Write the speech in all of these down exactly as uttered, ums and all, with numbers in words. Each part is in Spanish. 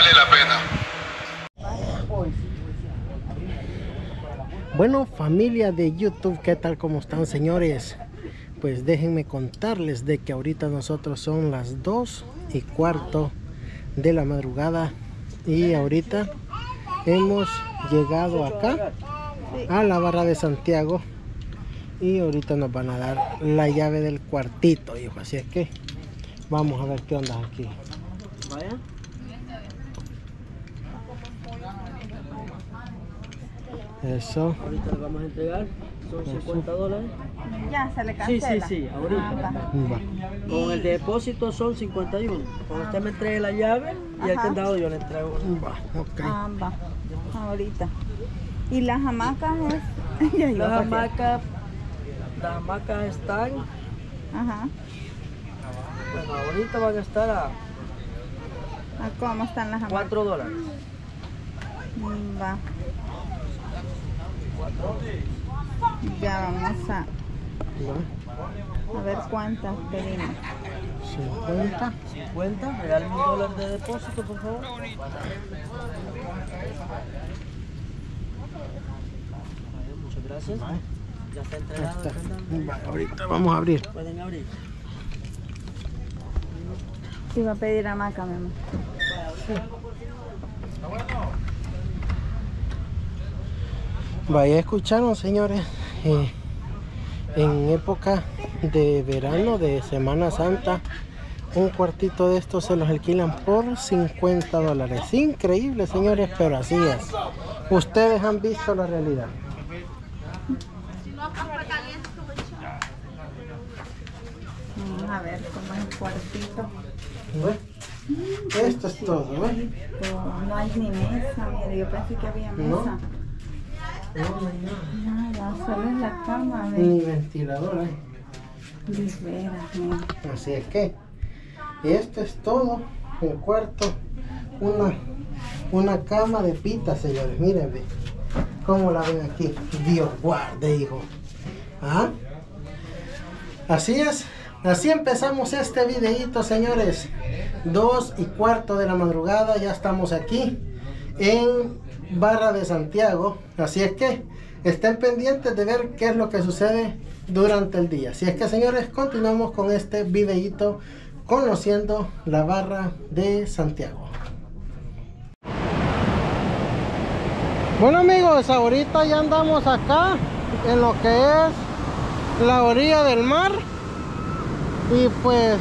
vale la pena. Bueno, familia de YouTube, ¿qué tal? ¿Cómo están, señores? Pues déjenme contarles de que ahorita nosotros son las dos y cuarto de la madrugada y ahorita hemos llegado acá a la Barra de Santiago y ahorita nos van a dar la llave del cuartito, hijo, así es que vamos a ver qué onda aquí. Vaya. Eso. Ahorita le vamos a entregar, son cincuenta dólares. Ya se le Sí, cancela. sí, sí, ahorita. Ah, Va. Con el depósito son cincuenta y uno. Cuando usted me entregue la llave y el Ajá. candado yo le entrego. Va, ok. ah, va. Ahorita. ¿Y las hamacas es? Ya iba Las a patear. hamacas, las hamacas están, Ajá. bueno, ahorita van a estar a ¿A cómo están las hamacas? cuatro dólares. Mm, Va. Ya vamos a, Va. a ver cuántas pedimos. cincuenta. cincuenta, regálame un dólar de depósito, por favor. Muchas gracias. Ya está Ahí entregado está. el candado. Va, ahorita vamos a abrir. Pueden abrir. Iba a pedir hamaca, mi amor. Vaya, escucharon, señores, eh, en época de verano, de Semana Santa, un cuartito de estos se los alquilan por cincuenta dólares. Increíble, señores, pero así es. Ustedes han visto la realidad. Vamos a ver cómo es el cuartito. ¿Ve? Esto es todo, ¿ve? Pero no hay ni mesa, mire, yo pensé que había No. mesa. No, no hay nada. Nada, solo es la cama, Ni ve. ventilador, ¿eh? De veras, mire. Así es que esto es todo el cuarto. Una, una cama de pita, señores. Miren, ve cómo la ven aquí. Dios guarde, hijo. ¿Ah? Así es. Así empezamos este videito, señores. Dos y cuarto de la madrugada. Ya estamos aquí en Barra de Santiago. Así es que estén pendientes de ver qué es lo que sucede durante el día. Así es que, señores, continuamos con este videito conociendo la Barra de Santiago. Bueno, amigos, ahorita ya andamos acá en lo que es la orilla del mar y pues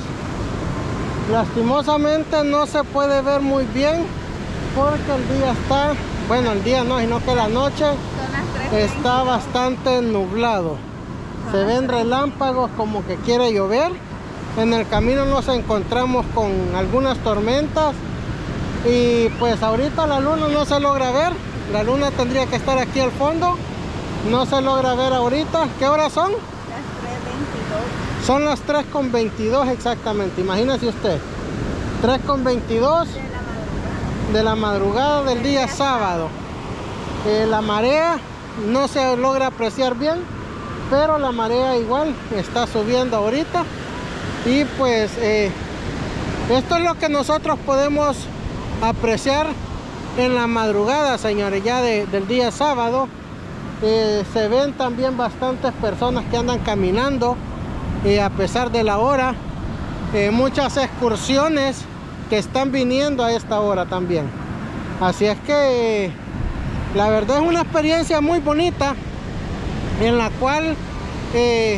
lastimosamente no se puede ver muy bien porque el día está, bueno, el día no, sino que la noche Son las tres. está bastante nublado. Se ven relámpagos como que quiere llover. En el camino nos encontramos con algunas tormentas y pues ahorita la luna no se logra ver. La luna tendría que estar aquí al fondo. No se logra ver ahorita. ¿Qué horas son? Las tres veintidós. Son las tres con veintidós exactamente. Imagínese usted. tres con veintidós De la madrugada. de la madrugada del día sábado. Eh, la marea no se logra apreciar bien, pero la marea igual está subiendo ahorita y pues eh, esto es lo que nosotros podemos apreciar en la madrugada, señores, ya de, del día sábado. Eh, se ven también bastantes personas que andan caminando eh, a pesar de la hora, eh, muchas excursiones que están viniendo a esta hora también. Así es que eh, la verdad es una experiencia muy bonita en la cual eh,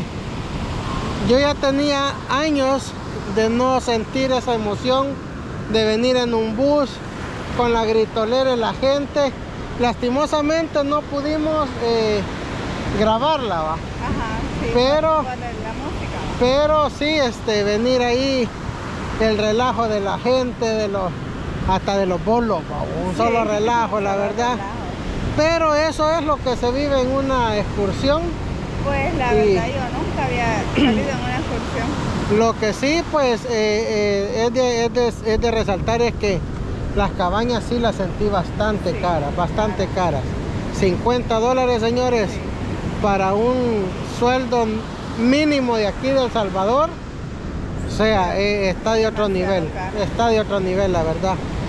yo ya tenía años de no sentir esa emoción de venir en un bus con la gritolera y la gente. Lastimosamente no pudimos eh, grabarla, ¿va? Ajá, sí. Pero- Por la música. pero sí este, venir ahí, el relajo de la gente, de los, hasta de los bolos, ¿va? Un solo Sí, relajo, la solo verdad. relajo. Pero eso es lo que se vive en una excursión. Pues la Y- verdad yo nunca había salido en una excursión. Lo que sí, pues, eh, eh, es, de, es, de, es de resaltar es que las cabañas sí las sentí bastante Sí, caras, bastante caras. cincuenta dólares, señores, Sí. para un sueldo mínimo de aquí de El Salvador. O sea, eh, está de otro Demasiado nivel, caro. está de otro nivel, la verdad.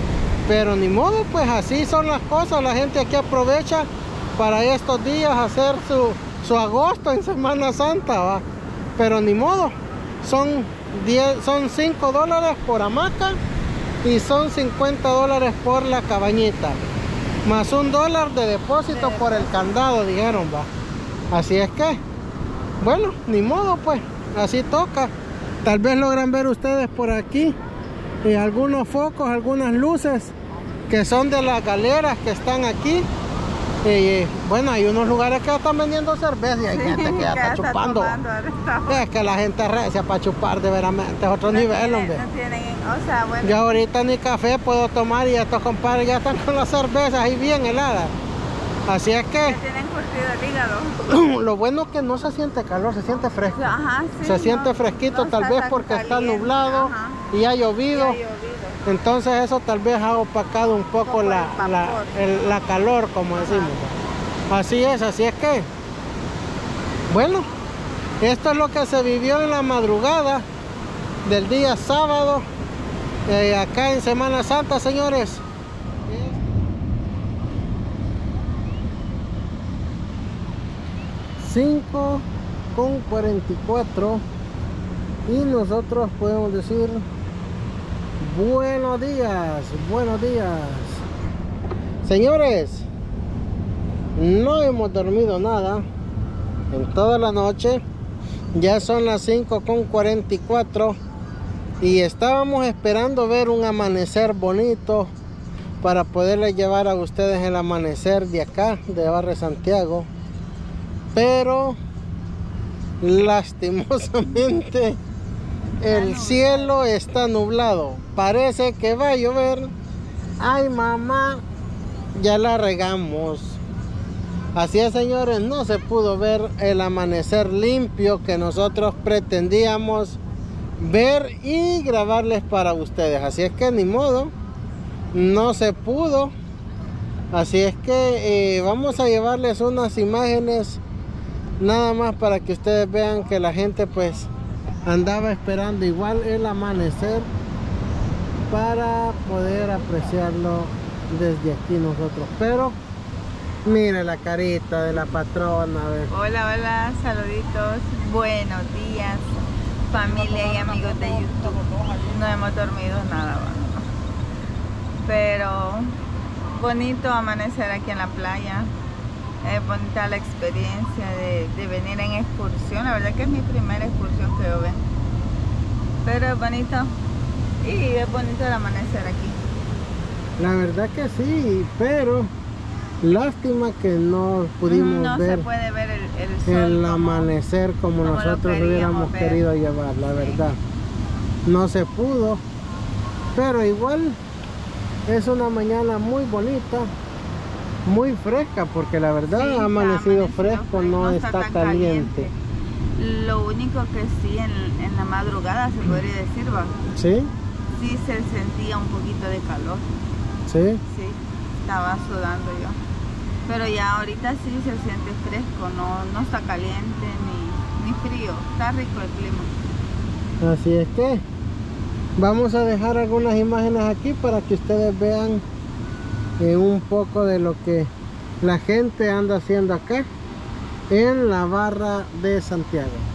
Pero ni modo, pues así son las cosas. La gente aquí aprovecha para estos días hacer su, su agosto en Semana Santa, ¿va? Pero ni modo, son, diez, son cinco dólares por hamaca y son cincuenta dólares por la cabañita, más un dólar de depósito por el candado, dijeron, va. Así es que, bueno, ni modo, pues, así toca. Tal vez logran ver ustedes por aquí eh, algunos focos, algunas luces que son de las galeras que están aquí. Eh, bueno, hay unos lugares que están vendiendo cerveza y hay sí, gente que ya está, está chupando. Es que la gente recia para chupar, de veramente, es otro no nivel, tiene, hombre. No tienen, o sea, bueno. Yo ahorita ni café puedo tomar y estos compadres ya están con las cervezas ahí bien heladas. Así es que... Ya tienen curtido el hígado. Lo bueno es que no se siente calor, se siente fresco. Ajá, sí, se no, siente fresquito, no tal vez porque caliente, está nublado, ajá, y ha llovido. Y ha llovido. Entonces eso tal vez ha opacado un poco, un poco la, la, el, la calor, como ajá, decimos. Así es, así es que, bueno, esto es lo que se vivió en la madrugada del día sábado, eh, acá en Semana Santa, señores. cinco con cuarenta y cuatro y nosotros podemos decir buenos días, buenos días. Señores, no hemos dormido nada en toda la noche. Ya son las cinco con cuarenta y cuatro y estábamos esperando ver un amanecer bonito para poderles llevar a ustedes el amanecer de acá, de Barrio Santiago. Pero lastimosamente el cielo está nublado. Parece que va a llover. Ay, mamá, ya la regamos. Así es, señores, no se pudo ver el amanecer limpio que nosotros pretendíamos ver y grabarles para ustedes. Así es que ni modo, no se pudo. Así es que eh, vamos a llevarles unas imágenes nada más para que ustedes vean que la gente pues andaba esperando igual el amanecer para poder apreciarlo desde aquí nosotros. Pero mire la carita de la patrona, a ver. Hola, hola, saluditos, buenos días familia y amigos de YouTube. No hemos dormido nada, pero bonito amanecer aquí en la playa. Es bonita la experiencia de, de venir en excursión. La verdad que es mi primera excursión que yo vengo. Pero es bonito. Y es bonito el amanecer aquí. La verdad que sí, pero lástima que no pudimos no ver, se puede ver el, el, sol el como, amanecer como, como nosotros hubiéramos ver. querido llevar, la verdad. Sí. No se pudo. Pero igual es una mañana muy bonita. Muy fresca, porque la verdad sí, ha amanecido, amanecido fresco, fresco, no, no está, está caliente. caliente. Lo único que sí, en, en la madrugada se podría decir, ¿va? Sí. Sí se sentía un poquito de calor. Sí. Sí, estaba sudando yo. Pero ya ahorita sí se siente fresco, no, no está caliente ni, ni frío, está rico el clima. Así es que vamos a dejar algunas imágenes aquí para que ustedes vean Eh, un poco de lo que la gente anda haciendo acá en la Barra de Santiago.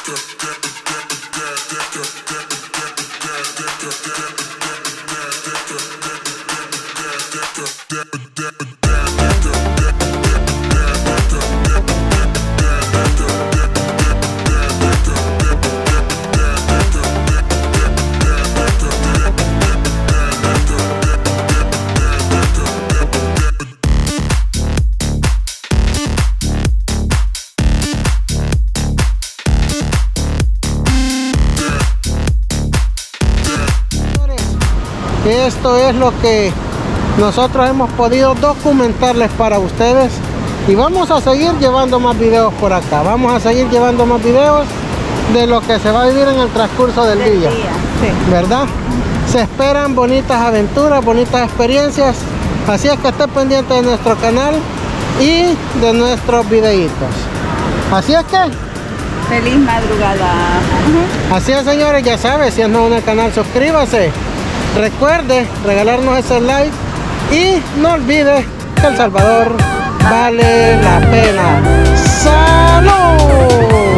Esto es lo que nosotros hemos podido documentarles para ustedes y vamos a seguir llevando más videos por acá. Vamos a seguir llevando más videos de lo que se va a vivir en el transcurso del, del día, día sí. ¿Verdad? Se esperan bonitas aventuras, bonitas experiencias, así es que esté pendiente de nuestro canal y de nuestros videitos. Así es que feliz madrugada. Uh-huh. Así es, señores, ya sabe, si es nuevo en el canal, suscríbase. Recuerde regalarnos ese like y no olvide que El Salvador vale la pena. ¡Salud!